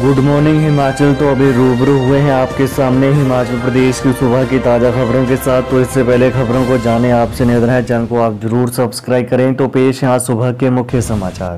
Good morning Himachal. तो अभी रूबरू हुए हैं आपके सामने हिमाचल प्रदेश की सुबह की ताज़ा खबरों के साथ। तो इससे पहले खबरों को जाने आपसे निवेदन है चैनल को आप जरूर सब्सक्राइब करें। तो पेश यहाँ सुबह के मुख्य समाचार।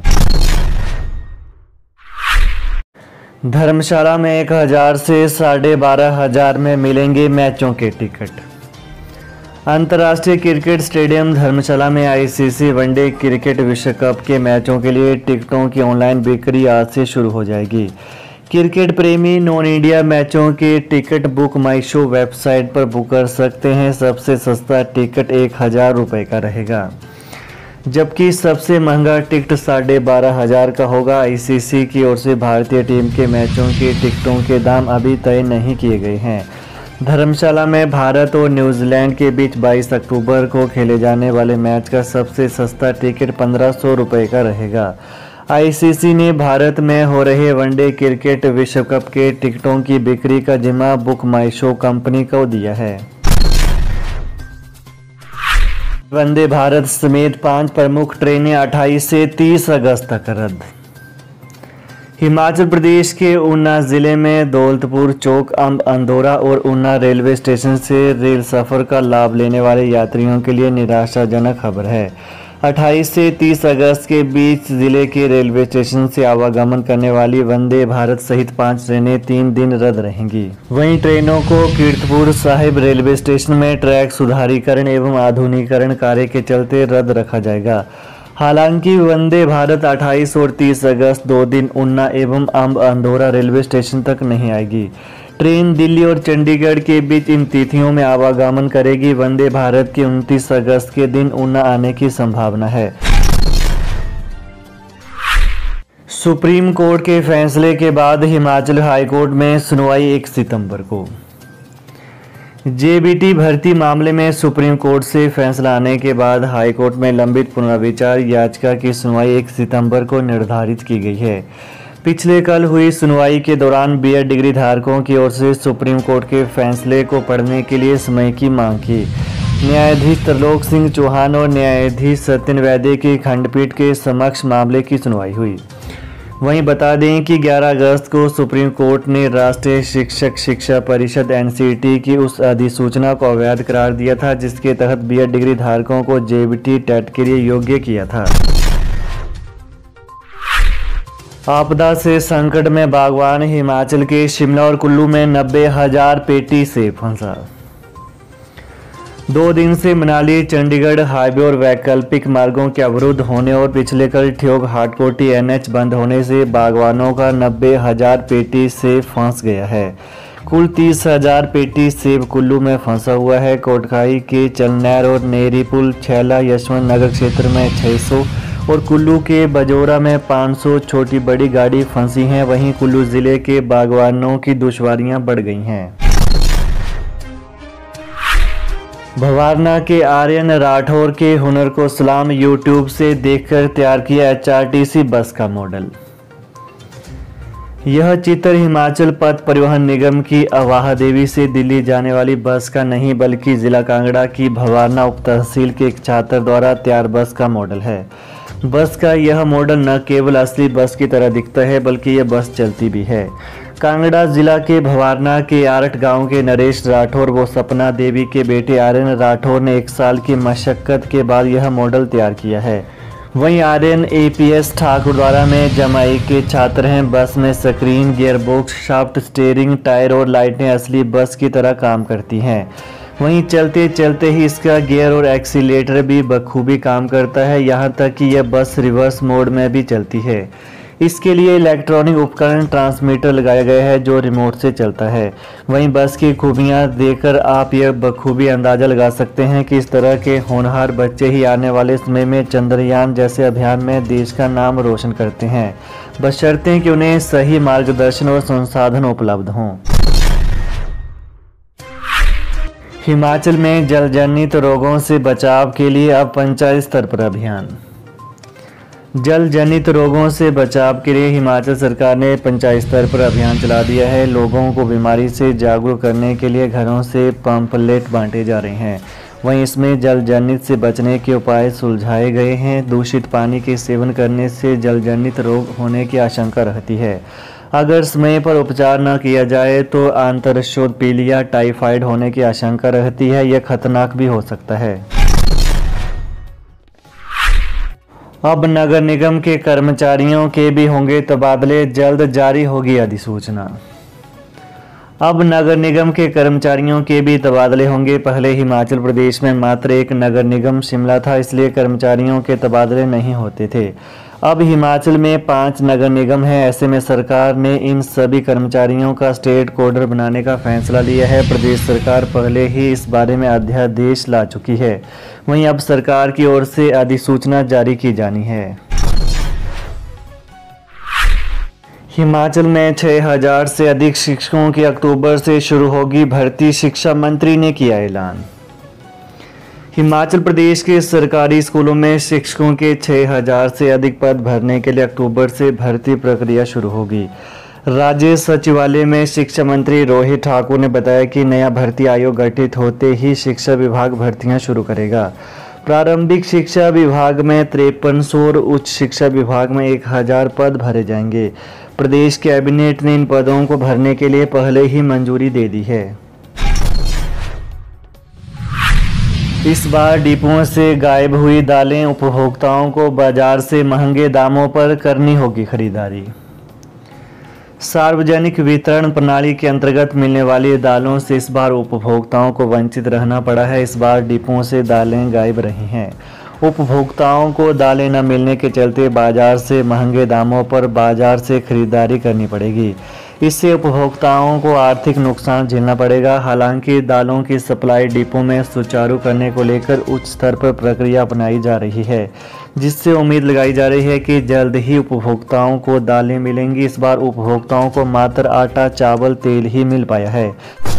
धर्मशाला में 1000 से 12,500 में मिलेंगे मैचों के टिकट। अंतर्राष्ट्रीय क्रिकेट स्टेडियम धर्मशाला में आईसीसी वनडे क्रिकेट विश्व कप के मैचों के लिए टिकटों की ऑनलाइन बिक्री आज से शुरू हो जाएगी। क्रिकेट प्रेमी नॉन इंडिया मैचों के ticket book my show website पर बुक कर सकते हैं। सबसे सस्ता टिकट 1000 रुपये का रहेगा, जबकि सबसे महंगा टिकट 12,500 का होगा। आईसीसी की ओर से भारतीय टीम के मैचों के टिकटों के दाम अभी तय नहीं किए गए हैं। धर्मशाला में भारत और न्यूजीलैंड के बीच 22 अक्टूबर को खेले जाने वाले मैच का सबसे सस्ता टिकट 1500 रुपये का रहेगा। आईसीसी ने भारत में हो रहे वनडे क्रिकेट विश्व कप के टिकटों की बिक्री का जिम्मा बुक माई शो कंपनी को दिया है। वंदे भारत समेत 5 प्रमुख ट्रेनें 28 से 30 अगस्त तक रद्द। हिमाचल प्रदेश के ऊना जिले में दौलतपुर चौक, अंब, अंदौरा और ऊना रेलवे स्टेशन से रेल सफ़र का लाभ लेने वाले यात्रियों के लिए निराशाजनक खबर है। 28 से 30 अगस्त के बीच जिले के रेलवे स्टेशन से आवागमन करने वाली वंदे भारत सहित 5 ट्रेनें 3 दिन रद्द रहेंगी। वहीं ट्रेनों को कीरतपुर साहिब रेलवे स्टेशन में ट्रैक सुधारीकरण एवं आधुनिकीकरण कार्य के चलते रद्द रखा जाएगा। हालांकि वंदे भारत 28 और 30 अगस्त 2 दिन ऊना एवं अंब अंदौरा रेलवे स्टेशन तक नहीं आएगी। ट्रेन दिल्ली और चंडीगढ़ के बीच इन तिथियों में आवागमन करेगी। वंदे भारत के 29 अगस्त के दिन ऊना आने की संभावना है। सुप्रीम कोर्ट के फैसले के बाद हिमाचल हाई कोर्ट में सुनवाई 1 सितंबर को। जेबीटी भर्ती मामले में सुप्रीम कोर्ट से फैसला आने के बाद हाई कोर्ट में लंबित पुनर्विचार याचिका की सुनवाई 1 सितंबर को निर्धारित की गई है। पिछले कल हुई सुनवाई के दौरान बीएड डिग्री धारकों की ओर से सुप्रीम कोर्ट के फैसले को पढ़ने के लिए समय की मांग की। न्यायाधीश त्रिलोक सिंह चौहान और न्यायाधीश सत्यन वैद्य की खंडपीठ के समक्ष मामले की सुनवाई हुई। वहीं बता दें कि 11 अगस्त को सुप्रीम कोर्ट ने राष्ट्रीय शिक्षक शिक्षा परिषद एनसीईटी की उस अधिसूचना को अवैध करार दिया था जिसके तहत बीएड डिग्री धारकों को जेबीटी टेट के लिए योग्य किया था। आपदा से संकट में बागवान हिमाचल के शिमला और कुल्लू में 90,000 पेटी से फंसा। 2 दिन से मनाली चंडीगढ़ हाईवे और वैकल्पिक मार्गों के अवरुद्ध होने और पिछले कल ठियोग हाटकोटी एनएच बंद होने से बागवानों का 90,000 पेटी सेब फंस गया है। कुल 30,000 पेटी सेब कुल्लू में फंसा हुआ है। कोटखाई के चलनैर और नेरी पुल, छैला यशवंत नगर क्षेत्र में 600 और कुल्लू के बजोरा में 500 छोटी बड़ी गाड़ी फंसी हैं। वहीं कुल्लू जिले के बागवानों की दुश्वारियां बढ़ गई हैं। भवारना के आर्यन राठौर के हुनर को सलाम। यूट्यूब से देखकर तैयार किया एचआरटीसी बस का मॉडल। यह चित्र हिमाचल पथ परिवहन निगम की अवाह देवी से दिल्ली जाने वाली बस का नहीं बल्कि जिला कांगड़ा की भवारना उप तहसील के एक छात्र द्वारा तैयार बस का मॉडल है। बस का यह मॉडल न केवल असली बस की तरह दिखता है बल्कि यह बस चलती भी है। कांगड़ा जिला के भवारना के आरठ गांव के नरेश राठौर व सपना देवी के बेटे आर्यन राठौर ने 1 साल की मशक्कत के बाद यह मॉडल तैयार किया है। वहीं आर्यन एपीएस ठाकुर द्वारा में जमाई के छात्र हैं। बस में screen, gearbox, shaft, steering, tyre और लाइटें असली बस की तरह काम करती हैं। वहीं चलते चलते ही इसका गियर और एक्सीलेटर भी बखूबी काम करता है। यहाँ तक कि यह बस रिवर्स मोड में भी चलती है। इसके लिए इलेक्ट्रॉनिक उपकरण ट्रांसमीटर लगाया गया है जो रिमोट से चलता है। वहीं बस की खूबियां देखकर आप यह बखूबी अंदाजा लगा सकते हैं कि इस तरह के होनहार बच्चे ही आने वाले समय में चंद्रयान जैसे अभियान में देश का नाम रोशन करते हैं, बशर्ते कि उन्हें सही मार्गदर्शन और संसाधन उपलब्ध हों। हिमाचल में जलजनित रोगों से बचाव के लिए अब पंचायत स्तर पर अभियान। जल जनित रोगों से बचाव के लिए हिमाचल सरकार ने पंचायत स्तर पर अभियान चला दिया है। लोगों को बीमारी से जागरूक करने के लिए घरों से पंपलेट बांटे जा रहे हैं। वहीं इसमें जल जनित से बचने के उपाय सुलझाए गए हैं। दूषित पानी के सेवन करने से जल जनित रोग होने की आशंका रहती है। अगर समय पर उपचार न किया जाए तो आंतरशोथ पीलिया टाइफाइड होने की आशंका रहती है। यह खतरनाक भी हो सकता है। अब नगर निगम के कर्मचारियों के भी होंगे तबादले, जल्द जारी होगी अधिसूचना। अब नगर निगम के कर्मचारियों के भी तबादले होंगे। पहले हिमाचल प्रदेश में मात्र एक नगर निगम शिमला था, इसलिए कर्मचारियों के तबादले नहीं होते थे। अब हिमाचल में 5 नगर निगम हैं। ऐसे में सरकार ने इन सभी कर्मचारियों का स्टेट कोडर बनाने का फैसला लिया है। प्रदेश सरकार पहले ही इस बारे में अध्यादेश ला चुकी है। वहीं अब सरकार की ओर से अधिसूचना जारी की जानी है। हिमाचल में 6000 से अधिक शिक्षकों की अक्टूबर से शुरू होगी भर्ती, शिक्षा मंत्री ने किया ऐलान। हिमाचल प्रदेश के सरकारी स्कूलों में शिक्षकों के 6000 से अधिक पद भरने के लिए अक्टूबर से भर्ती प्रक्रिया शुरू होगी। राज्य सचिवालय में शिक्षा मंत्री रोहित ठाकुर ने बताया कि नया भर्ती आयोग गठित होते ही शिक्षा विभाग भर्तियां शुरू करेगा। प्रारंभिक शिक्षा विभाग में 5300 और उच्च शिक्षा विभाग में 1000 पद भरे जाएंगे। प्रदेश कैबिनेट ने इन पदों को भरने के लिए पहले ही मंजूरी दे दी है। इस बार डिपुओं से गायब हुई दालें, उपभोक्ताओं को बाजार से महंगे दामों पर करनी होगी खरीदारी। सार्वजनिक वितरण प्रणाली के अंतर्गत मिलने वाली दालों से इस बार उपभोक्ताओं को वंचित रहना पड़ा है। इस बार डिपुओं से दालें गायब रही हैं। उपभोक्ताओं को दालें न मिलने के चलते बाजार से महंगे दामों पर बाजार से खरीदारी करनी पड़ेगी। इससे उपभोक्ताओं को आर्थिक नुकसान झेलना पड़ेगा। हालांकि दालों की सप्लाई डिपो में सुचारू करने को लेकर उच्च स्तर पर प्रक्रिया अपनाई जा रही है, जिससे उम्मीद लगाई जा रही है कि जल्द ही उपभोक्ताओं को दालें मिलेंगी। इस बार उपभोक्ताओं को मात्र आटा, चावल, तेल ही मिल पाया है।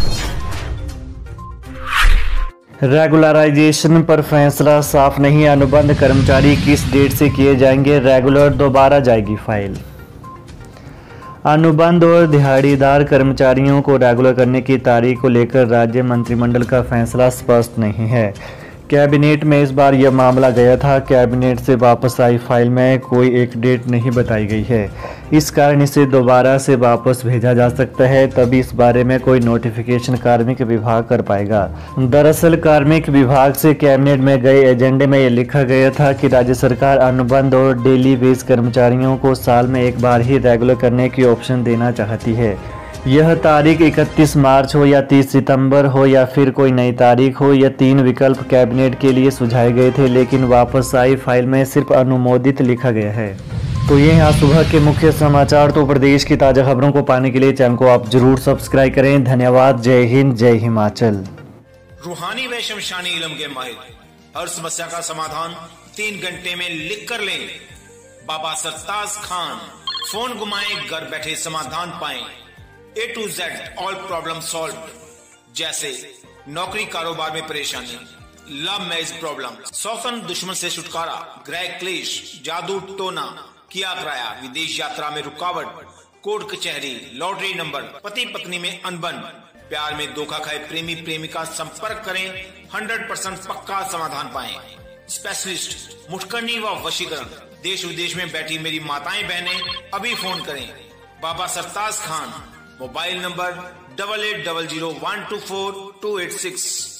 रेगुलराइजेशन पर फैसला साफ नहीं। अनुबंध कर्मचारी किस डेट से किए जाएंगे रेगुलर, दोबारा जाएगी फाइल। अनुबंध और दिहाड़ीदार कर्मचारियों को रेगुलर करने की तारीख को लेकर राज्य मंत्रिमंडल का फैसला स्पष्ट नहीं है। कैबिनेट में इस बार यह मामला गया था। कैबिनेट से वापस आई फाइल में कोई एक डेट नहीं बताई गई है। इस कारण इसे दोबारा से वापस भेजा जा सकता है। तभी इस बारे में कोई नोटिफिकेशन कार्मिक विभाग कर पाएगा। दरअसल कार्मिक विभाग से कैबिनेट में गए एजेंडे में यह लिखा गया था कि राज्य सरकार अनुबंध और डेली वेज कर्मचारियों को साल में एक बार ही रेगुलर करने की ऑप्शन देना चाहती है। यह तारीख 31 मार्च हो या 30 सितंबर हो या फिर कोई नई तारीख हो, यह 3 विकल्प कैबिनेट के लिए सुझाए गए थे, लेकिन वापस आई फाइल में सिर्फ अनुमोदित लिखा गया है। तो ये यहाँ सुबह के मुख्य समाचार। तो प्रदेश की ताज़ा खबरों को पाने के लिए चैनल को आप जरूर सब्सक्राइब करें। धन्यवाद। जय हिंद, जय हिमाचल। रूहानी व शमशानी इल्म के माहिर, हर समस्या का समाधान 3 घंटे में लिख कर लें। बाबा सरताज खान। फोन घुमाएं, घर बैठे समाधान पाएं। A to Z all problem solve, जैसे नौकरी कारोबार में परेशानी, लव मैरिज प्रॉब्लम, सौतन दुश्मन से छुटकारा, गृह क्लेश, जादू टोना, किया कराया, विदेश यात्रा में रुकावट, कोर्ट कचहरी, लॉटरी नंबर, पति पत्नी में अनबन, प्यार में धोखा खाए प्रेमी प्रेमिका, संपर्क करें। 100% पक्का समाधान पाएं। स्पेशलिस्ट मुठकरनी व वशीकरण, देश विदेश में बैठी मेरी माताएं बहनें अभी फोन करें। बाबा सरताज खान। Mobile number 8800124286।